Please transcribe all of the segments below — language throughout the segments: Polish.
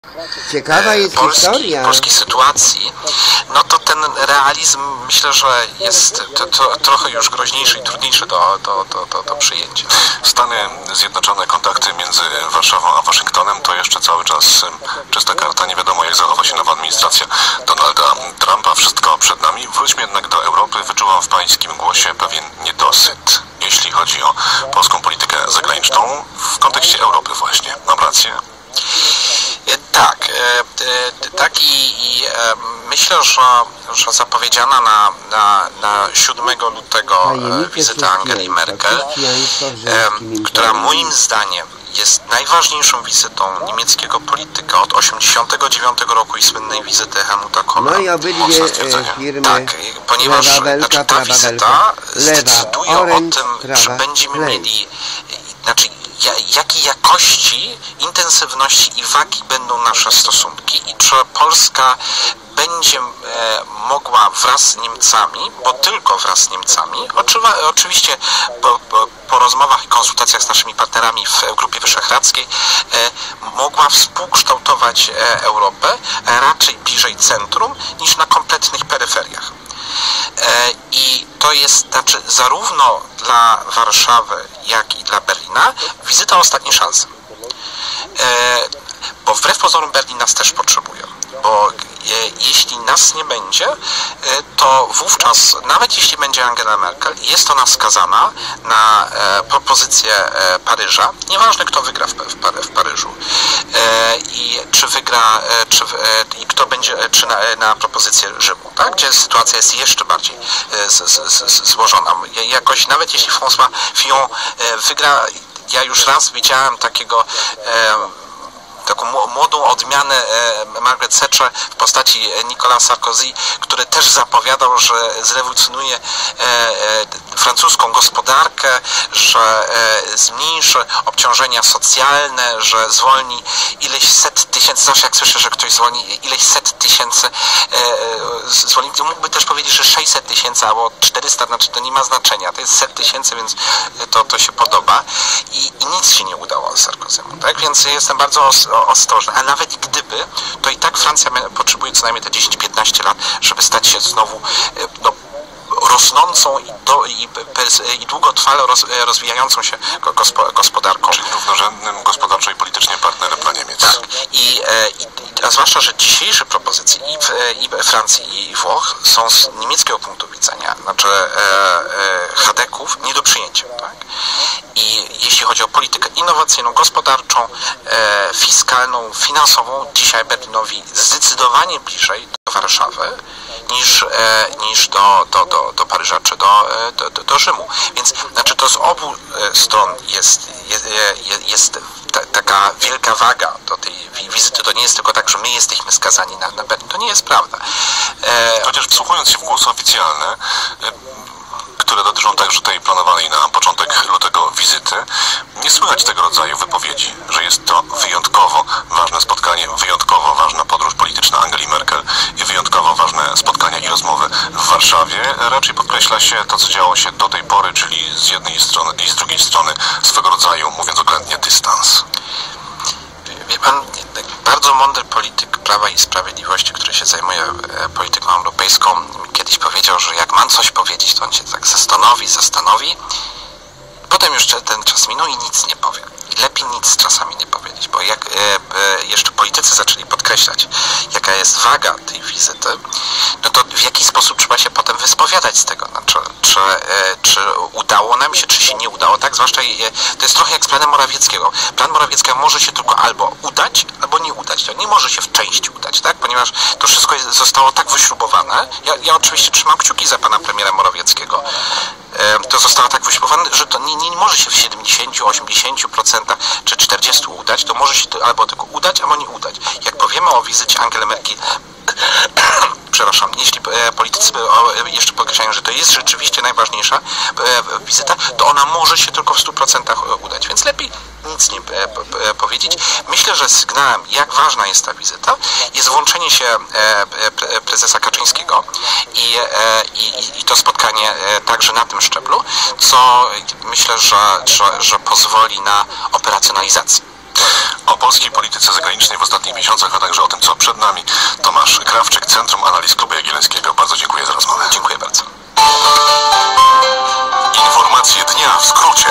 Ciekawa jest historia polskiej sytuacji, no to ten realizm myślę, że jest trochę już groźniejszy i trudniejszy do przyjęcia. Stany Zjednoczone, kontakty między Warszawą a Waszyngtonem to jeszcze cały czas czysta karta. Nie wiadomo, jak zachowa się nowa administracja Donalda Trumpa. Wszystko przed nami. Wróćmy jednak do Europy. Wyczuwam w pańskim głosie pewien niedosyt, jeśli chodzi o polską politykę zagraniczną w kontekście Europy właśnie. Mam rację? Tak i myślę, że zapowiedziana na 7 lutego wizyta Angeli Merkel, która moim zdaniem jest najważniejszą wizytą niemieckiego polityka od 1989 roku i słynnej wizyty Helmuta Kohla. No i obydwie firmy tak, ponieważ ta wizyta zdecyduje o tym, czy będziemy mieli, jakiej jakości, intensywności i wagi będą nasze stosunki i czy Polska będzie mogła wraz z Niemcami, bo tylko wraz z Niemcami, oczywiście po rozmowach i konsultacjach z naszymi partnerami w Grupie Wyszehradzkiej, mogła współkształtować Europę raczej bliżej centrum niż na kompletnych peryferiach. I to jest, zarówno dla Warszawy, jak i dla Berlina wizyta ostatniej szansy. Bo wbrew pozorom Berlin nas też potrzebuje. Bo jeśli nas nie będzie, to wówczas, nawet jeśli będzie Angela Merkel, jest ona skazana na propozycję Paryża. Nieważne, kto wygra w Paryżu. I czy wygra, i kto będzie, czy na propozycję Rzymu, tak? Gdzie sytuacja jest jeszcze bardziej złożona. Jakoś, nawet jeśli François Fillon wygra, ja już raz widziałem taką młodą odmianę Margaret Thatcher w postaci Nicolas Sarkozy, który też zapowiadał, że zrewolucjonuje francuską gospodarkę, że zmniejszy obciążenia socjalne, że zwolni ileś set tysięcy, zawsze jak słyszę, że ktoś zwolni ileś set tysięcy zwolni, to mógłby też powiedzieć, że 600 tysięcy albo 400, to nie ma znaczenia, to jest 100 tysięcy, więc to się podoba i nic się nie udało Sarkozymu, tak? Więc jestem bardzo ostrożny, a nawet gdyby, to i tak Francja potrzebuje co najmniej te 10-15 lat, żeby stać się znowu rosnącą i długotrwale rozwijającą się gospodarką. Czyli równorzędnym gospodarczo i politycznie partnerem dla Niemiec. Tak. A zwłaszcza, że dzisiejsze propozycje i Francji i Włoch są z niemieckiego punktu widzenia, chadeków, nie do przyjęcia. Tak? I jeśli chodzi o politykę innowacyjną, gospodarczą, fiskalną, finansową, dzisiaj Berlinowi zdecydowanie bliżej do Warszawy niż do Paryża czy do Rzymu. Więc to z obu stron jest taka wielka waga do tej wizyty. To nie jest tylko tak, że my jesteśmy skazani na Berlin. To nie jest prawda. Chociaż wsłuchując się w głosy oficjalne, które dotyczą także tej planowanej na początek lutego wizyty, nie słychać tego rodzaju wypowiedzi, że jest to wyjątkowo ważne spotkanie, wyjątkowo ważna podróż polityczna Angeli Merkel i wyjątkowo ważne spotkania i rozmowy w Warszawie. Raczej podkreśla się to, co działo się do tej pory, czyli z jednej strony i z drugiej strony swego rodzaju, mówiąc oględnie, dystans. Wie pan, bardzo mądry polityk Prawa i Sprawiedliwości, który się zajmuje polityką europejską, kiedyś powiedział, że jak ma coś powiedzieć, to on się tak zastanowi, potem jeszcze ten czas minął i nic nie powie. Lepiej nic czasami nie powiedzieć, bo jak jeszcze politycy zaczęli podkreślać, jaka jest waga tej wizyty, no to w jaki sposób trzeba się potem wyspowiadać z tego, czy udało nam się, czy się nie udało, tak? Zwłaszcza to jest trochę jak z planem Morawieckiego. Plan Morawieckiego może się tylko albo udać, albo nie udać. To nie może się w części udać, tak? Ponieważ to wszystko zostało tak wyśrubowane. Ja oczywiście trzymam kciuki za pana premiera Morawieckiego. To zostało tak wyśrubowane, że to nie może się w 70, 80% czy 40% udać, to może się albo tylko udać, albo nie udać. Jak powiemy o wizycie Angeli Merkel, przepraszam, jeśli politycy jeszcze podkreślają, że to jest rzeczywiście najważniejsza wizyta, to ona może się tylko w 100% udać, więc lepiej nic nie powiedzieć. Myślę, że sygnałem, jak ważna jest ta wizyta, jest włączenie się prezesa Kaczyńskiego i to spotkanie także na tym szczeblu, co myślę, że pozwoli na operacjonalizację O polskiej polityce zagranicznej w ostatnich miesiącach, a także o tym, co przed nami. Tomasz Krawczyk, Centrum Analiz Klubu Jagiellońskiego. Bardzo dziękuję za rozmowę. Dziękuję bardzo. Informacje dnia w skrócie.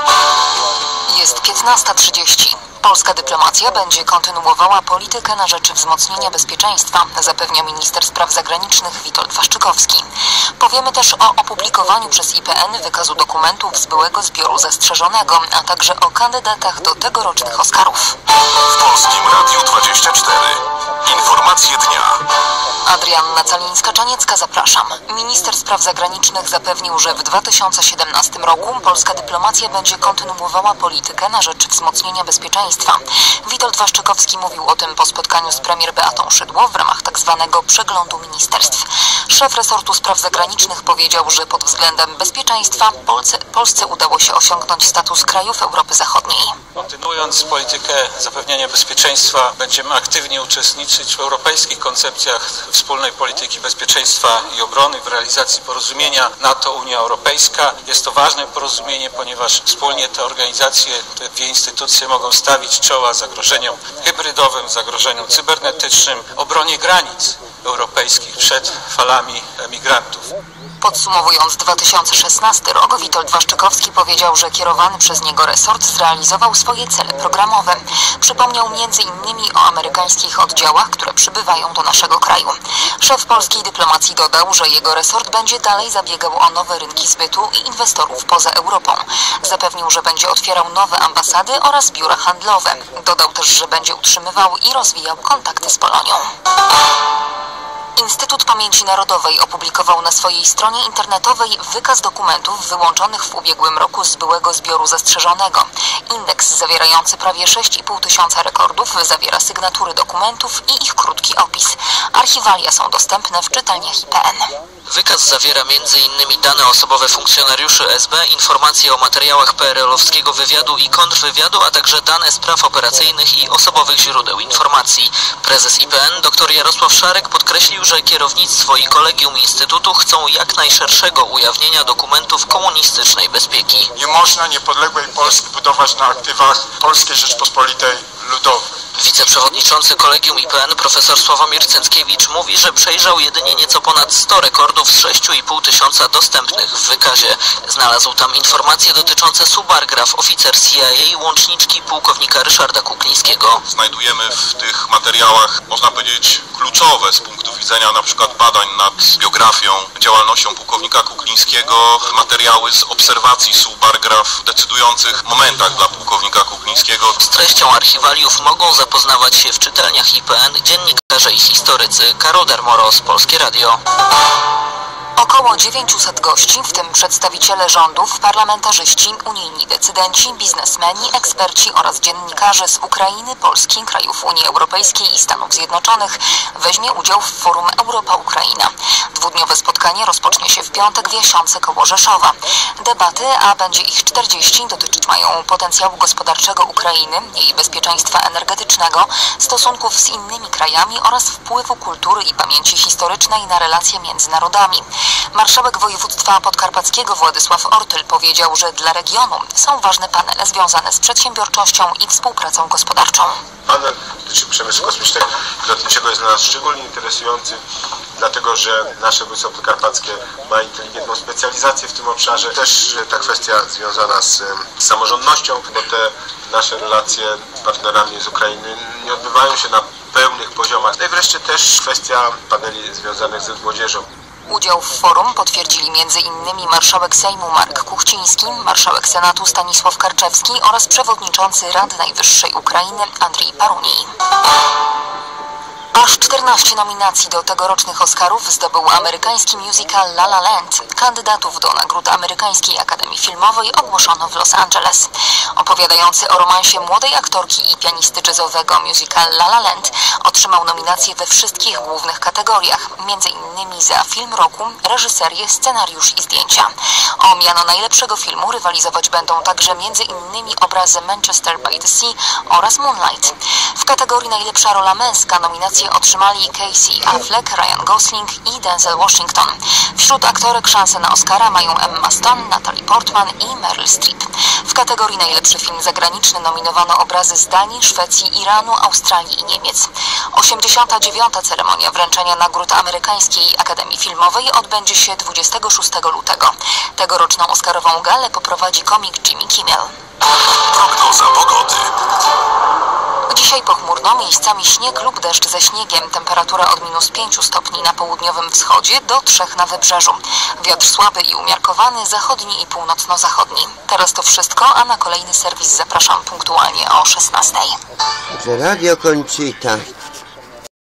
Jest 15:30. Polska dyplomacja będzie kontynuowała politykę na rzecz wzmocnienia bezpieczeństwa, zapewnia minister spraw zagranicznych Witold Waszczykowski. Powiemy też o opublikowaniu przez IPN wykazu dokumentów z byłego zbioru zastrzeżonego, a także o kandydatach do tegorocznych Oscarów. W Polskim Radiu 24. Informacje dnia. Adrianna Calińska-Czaniecka, zapraszam. Minister spraw zagranicznych zapewnił, że w 2017 roku polska dyplomacja będzie kontynuowała politykę na rzecz wzmocnienia bezpieczeństwa. Witold Waszczykowski mówił o tym po spotkaniu z premier Beatą Szydło w ramach tzw. przeglądu ministerstw. Szef resortu spraw zagranicznych powiedział, że pod względem bezpieczeństwa Polsce udało się osiągnąć status krajów Europy Zachodniej. Kontynuując politykę zapewniania bezpieczeństwa, będziemy aktywnie uczestniczyć w europejskich koncepcjach wspólnej polityki bezpieczeństwa i obrony w realizacji porozumienia NATO-Unia Europejska. Jest to ważne porozumienie, ponieważ wspólnie te organizacje, te dwie instytucje mogą stawić czoła zagrożeniom hybrydowym, zagrożeniom cybernetycznym, obronie granic europejskich przed falami migrantów. Podsumowując 2016 rok, Witold Waszczykowski powiedział, że kierowany przez niego resort zrealizował swoje cele programowe. Przypomniał m.in. o amerykańskich oddziałach, które przybywają do naszego kraju. Szef polskiej dyplomacji dodał, że jego resort będzie dalej zabiegał o nowe rynki zbytu i inwestorów poza Europą. Zapewnił, że będzie otwierał nowe ambasady oraz biura handlowe. Dodał też, że będzie utrzymywał i rozwijał kontakty z Polonią. Instytut Pamięci Narodowej opublikował na swojej stronie internetowej wykaz dokumentów wyłączonych w ubiegłym roku z byłego zbioru zastrzeżonego. Indeks zawierający prawie 6,5 tysiąca rekordów zawiera sygnatury dokumentów i ich krótki opis. Archiwalia są dostępne w czytelniach IPN. Wykaz zawiera m.in. dane osobowe funkcjonariuszy SB, informacje o materiałach PRL-owskiego wywiadu i kontrwywiadu, a także dane spraw operacyjnych i osobowych źródeł informacji. Prezes IPN dr Jarosław Szarek podkreślił, że kierownictwo i kolegium Instytutu chcą jak najszerszego ujawnienia dokumentów komunistycznej bezpieki. Nie można niepodległej Polski budować na aktywach Polskiej Rzeczpospolitej Ludowej. Wiceprzewodniczący kolegium IPN profesor Sławomir Cęckiewicz mówi, że przejrzał jedynie nieco ponad 100 rekordów z 6,5 tysiąca dostępnych w wykazie. Znalazł tam informacje dotyczące subargraf oficer CIA łączniczki pułkownika Ryszarda Kuklińskiego. Znajdujemy w tych materiałach, można powiedzieć, kluczowe z punktu widzenia na przykład badań nad biografią, działalnością pułkownika Kuklińskiego, materiały z obserwacji subargraf w decydujących momentach dla pułkownika Kuklińskiego. Z treścią archiwaliów mogą zapoznawać się w czytelniach IPN dziennikarze i historycy. Karol Darmoros, Polskie Radio. Około 900 gości, w tym przedstawiciele rządów, parlamentarzyści, unijni decydenci, biznesmeni, eksperci oraz dziennikarze z Ukrainy, Polski, krajów Unii Europejskiej i Stanów Zjednoczonych weźmie udział w forum Europa-Ukraina. Dwudniowe spotkanie rozpocznie się w piątek w Jasiące koło Rzeszowa. Debaty, a będzie ich 40, dotyczyć mają potencjału gospodarczego Ukrainy, jej bezpieczeństwa energetycznego, stosunków z innymi krajami oraz wpływu kultury i pamięci historycznej na relacje między narodami. Marszałek województwa podkarpackiego Władysław Ortyl powiedział, że dla regionu są ważne panele związane z przedsiębiorczością i współpracą gospodarczą. Panel dotyczy przemysłu kosmicznego i lotniczego jest dla nas szczególnie interesujący, dlatego że nasze województwo podkarpackie ma inteligentną specjalizację w tym obszarze. Też ta kwestia związana z samorządnością, bo te nasze relacje z partnerami z Ukrainy nie odbywają się na pełnych poziomach. No i wreszcie też kwestia paneli związanych z młodzieżą. Udział w forum potwierdzili m.in. marszałek Sejmu Marek Kuchciński, marszałek Senatu Stanisław Karczewski oraz przewodniczący Rady Najwyższej Ukrainy Andrzej Parunij. Aż 14 nominacji do tegorocznych Oscarów zdobył amerykański musical La La Land. Kandydatów do nagród Amerykańskiej Akademii Filmowej ogłoszono w Los Angeles. Opowiadający o romansie młodej aktorki i pianisty jazzowego musical La La Land otrzymał nominacje we wszystkich głównych kategoriach, m.in. za film roku, reżyserię, scenariusz i zdjęcia. O miano najlepszego filmu rywalizować będą także m.in. obrazy Manchester by the Sea oraz Moonlight. W kategorii najlepsza rola męska nominacje otrzymali Casey Affleck, Ryan Gosling i Denzel Washington. Wśród aktorek szansę na Oscara mają Emma Stone, Natalie Portman i Meryl Streep. W kategorii najlepszy film zagraniczny nominowano obrazy z Danii, Szwecji, Iranu, Australii i Niemiec. 89. ceremonia wręczenia nagród Amerykańskiej Akademii Filmowej odbędzie się 26 lutego. Tegoroczną Oscarową galę poprowadzi komik Jimmy Kimmel. Prognoza pogody. Dzisiaj pochmurno, miejscami śnieg lub deszcz ze śniegiem. Temperatura od -5 stopni na południowym wschodzie do 3 na wybrzeżu. Wiatr słaby i umiarkowany, zachodni i północno-zachodni. Teraz to wszystko, a na kolejny serwis zapraszam punktualnie o 16:00. Radio Conchita.